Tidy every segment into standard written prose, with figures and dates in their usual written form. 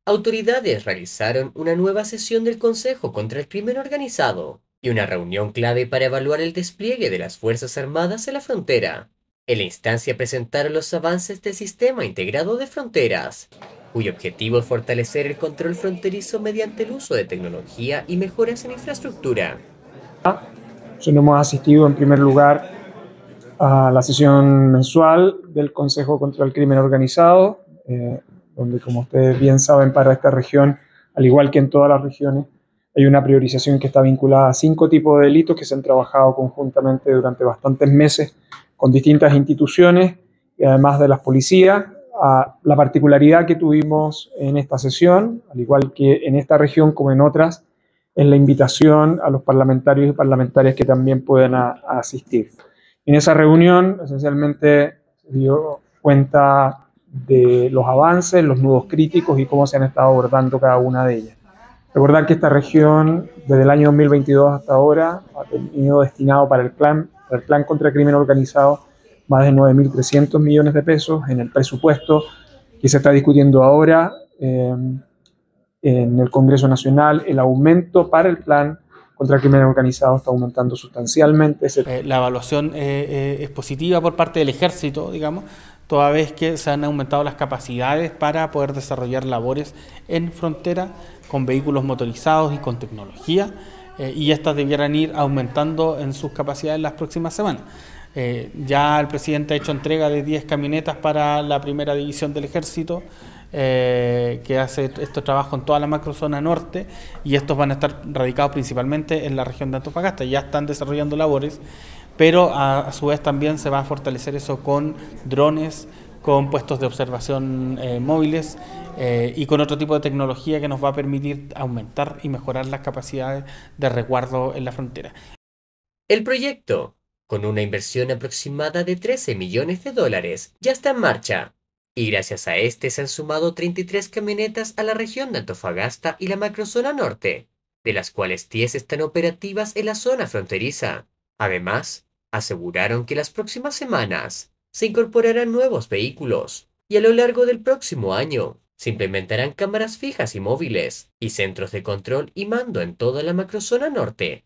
Autoridades realizaron una nueva sesión del Consejo contra el Crimen Organizado y una reunión clave para evaluar el despliegue de las Fuerzas Armadas en la frontera. En la instancia presentaron los avances del Sistema Integrado de Fronteras, cuyo objetivo es fortalecer el control fronterizo mediante el uso de tecnología y mejoras en infraestructura. Nosotros hemos asistido en primer lugar a la sesión mensual del Consejo contra el Crimen Organizado, donde, como ustedes bien saben, para esta región, al igual que en todas las regiones, hay una priorización que está vinculada a 5 tipos de delitos que se han trabajado conjuntamente durante bastantes meses con distintas instituciones y además de las policías. La particularidad que tuvimos en esta sesión, al igual que en esta región como en otras, es la invitación a los parlamentarios y parlamentarias que también puedan asistir. En esa reunión, esencialmente, se dio cuenta de los avances, los nudos críticos y cómo se han estado abordando cada una de ellas. Recordar que esta región, desde el año 2022 hasta ahora, ha tenido destinado para el plan contra el crimen organizado más de 9.300 millones de pesos en el presupuesto que se está discutiendo ahora en el Congreso Nacional. El aumento para el plan contra el crimen organizado está aumentando sustancialmente. La evaluación es positiva por parte del Ejército, digamos, toda vez que se han aumentado las capacidades para poder desarrollar labores en frontera con vehículos motorizados y con tecnología, y estas debieran ir aumentando en sus capacidades en las próximas semanas. Ya el presidente ha hecho entrega de 10 camionetas para la primera división del Ejército, que hace estos trabajos en toda la macrozona norte, y estos van a estar radicados principalmente en la región de Antofagasta. Ya están desarrollando labores, pero a su vez también se va a fortalecer eso con drones, con puestos de observación móviles y con otro tipo de tecnología que nos va a permitir aumentar y mejorar las capacidades de resguardo en la frontera. El proyecto, con una inversión aproximada de 13 millones de dólares, ya está en marcha. Y gracias a este se han sumado 33 camionetas a la región de Antofagasta y la macrozona norte, de las cuales 10 están operativas en la zona fronteriza. Además, aseguraron que las próximas semanas se incorporarán nuevos vehículos y a lo largo del próximo año se implementarán cámaras fijas y móviles y centros de control y mando en toda la macrozona norte.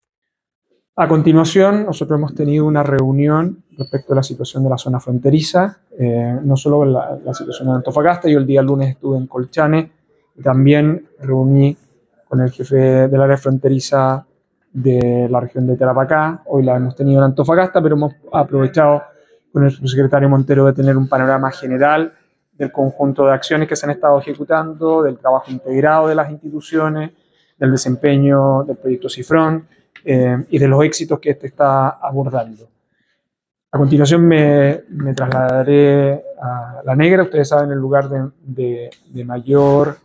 A continuación, nosotros hemos tenido una reunión respecto a la situación de la zona fronteriza, no solo la situación de Antofagasta. Yo el día lunes estuve en Colchane y también reuní con el jefe del área fronteriza de la región de Tarapacá. Hoy la hemos tenido en Antofagasta, pero hemos aprovechado con el subsecretario Montero de tener un panorama general del conjunto de acciones que se han estado ejecutando, del trabajo integrado de las instituciones, del desempeño del proyecto CIFRON, y de los éxitos que este está abordando. A continuación me trasladaré a La Negra. Ustedes saben, el lugar de mayor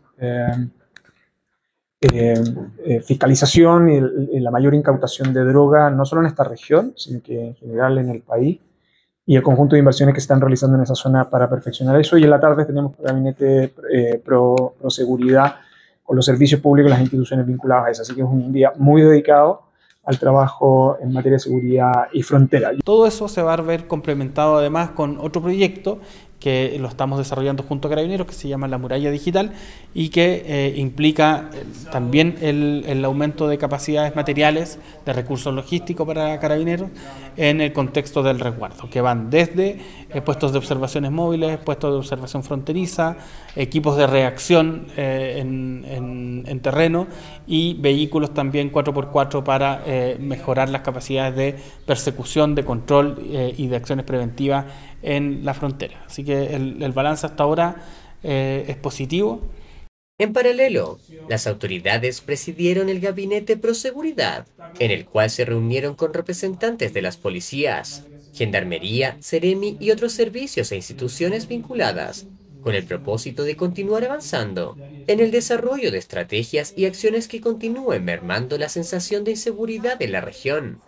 fiscalización y la mayor incautación de droga, no solo en esta región, sino que en general en el país, y el conjunto de inversiones que se están realizando en esa zona para perfeccionar eso. Y en la tarde tenemos gabinete pro seguridad con los servicios públicos y las instituciones vinculadas a eso. Así que es un día muy dedicado al trabajo en materia de seguridad y frontera. Todo eso se va a ver complementado además con otro proyecto que lo estamos desarrollando junto a Carabineros, que se llama La Muralla Digital, y que implica también el aumento de capacidades materiales, de recursos logísticos para Carabineros, en el contexto del resguardo, que van desde puestos de observaciones móviles, puestos de observación fronteriza, equipos de reacción en terreno y vehículos también 4x4 para mejorar las capacidades de persecución, de control y de acciones preventivas en la frontera. Así que el balance hasta ahora es positivo. En paralelo, las autoridades presidieron el Gabinete Proseguridad, en el cual se reunieron con representantes de las policías, Gendarmería, Seremi y otros servicios e instituciones vinculadas, con el propósito de continuar avanzando en el desarrollo de estrategias y acciones que continúen mermando la sensación de inseguridad en la región.